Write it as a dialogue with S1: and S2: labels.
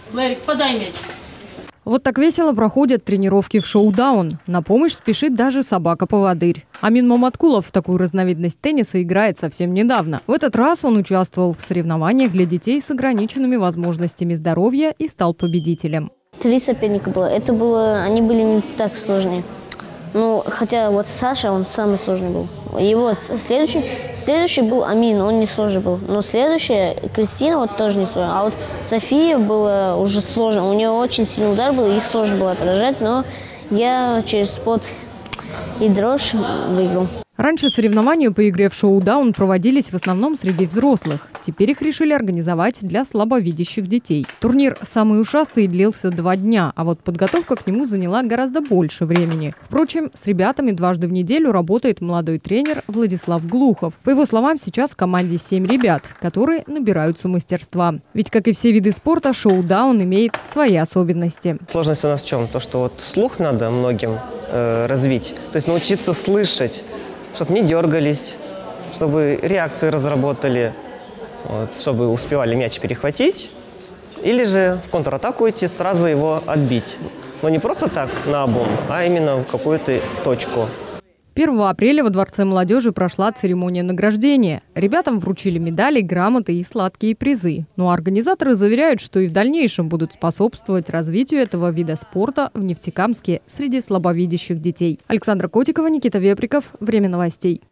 S1: Ларик, подай мяч.
S2: Вот так весело проходят тренировки в шоу-даун. На помощь спешит даже собака-поводырь. Амин Маматкулов в такую разновидность тенниса играет совсем недавно. В этот раз он участвовал в соревнованиях для детей с ограниченными возможностями здоровья и стал победителем.
S3: 3 соперника было. Они были не так сложные. Ну, хотя вот Саша, он самый сложный был. И вот следующий был Амин, он не сложный был. Но следующая, Кристина, вот тоже не сложная. А вот София было уже сложно. У нее очень сильный удар был, их сложно было отражать. Но я через спот и дрожь выиграл.
S2: Раньше соревнования по игре в шоу-даун проводились в основном среди взрослых. Теперь их решили организовать для слабовидящих детей. Турнир «Самый ушастый» длился 2 дня, а вот подготовка к нему заняла гораздо больше времени. Впрочем, с ребятами дважды в неделю работает молодой тренер Владислав Глухов. По его словам, сейчас в команде 7 ребят, которые набираются мастерства. Ведь, как и все виды спорта, шоу-даун имеет свои особенности.
S4: Сложность у нас в чем? То, что вот слух надо многим развить, то есть научиться слышать, чтобы не дергались, чтобы реакцию разработали, вот, чтобы успевали мяч перехватить, или же в контратаку идти, сразу его отбить. Но не просто так наобум, а именно в какую-то точку.
S2: 1 апреля во Дворце молодежи прошла церемония награждения. Ребятам вручили медали, грамоты и сладкие призы. Ну а организаторы заверяют, что и в дальнейшем будут способствовать развитию этого вида спорта в Нефтекамске среди слабовидящих детей. Александра Котикова, Никита Веприков. Время новостей.